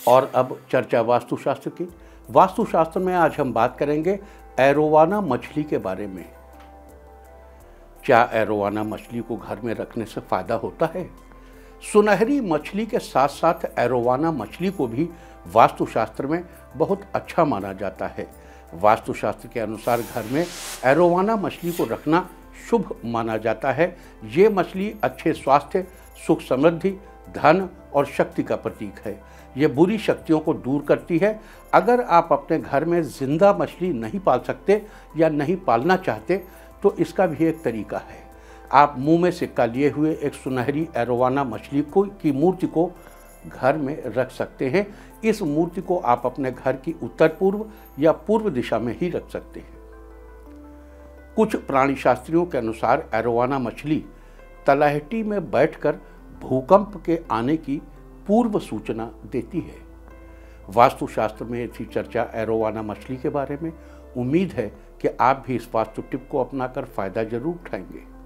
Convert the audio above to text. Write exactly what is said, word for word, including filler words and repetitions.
और अब चर्चा वास्तुशास्त्र की। वास्तुशास्त्र में आज हम बात करेंगे एरोवाना मछली के बारे में। क्या एरोवाना मछली को घर में रखने से फायदा होता है? सुनहरी मछली के साथ साथ एरोवाना मछली को भी वास्तुशास्त्र में बहुत अच्छा माना जाता है। वास्तुशास्त्र के अनुसार घर में एरोवाना मछली को रखना शुभ माना जाता है। ये मछली अच्छे स्वास्थ्य, सुख समृद्धि, धन और शक्ति का प्रतीक है। ये बुरी शक्तियों को दूर करती है। अगर आप अपने घर में जिंदा मछली नहीं पाल सकते या नहीं पालना चाहते तो इसका भी एक तरीका है। आप मुंह में सिक्का लिए हुए एक सुनहरी एरोवाना मछली को की मूर्ति को घर में रख सकते हैं। इस मूर्ति को आप अपने घर की उत्तर पूर्व या पूर्व दिशा में ही रख सकते हैं। कुछ प्राणी शास्त्रियों के अनुसार एरोवाना मछली तलहटी में बैठकर भूकंप के आने की पूर्व सूचना देती है। वास्तुशास्त्र में थी चर्चा एरोवाना मछली के बारे में। उम्मीद है कि आप भी इस वास्तु टिप को अपनाकर फायदा जरूर उठाएंगे।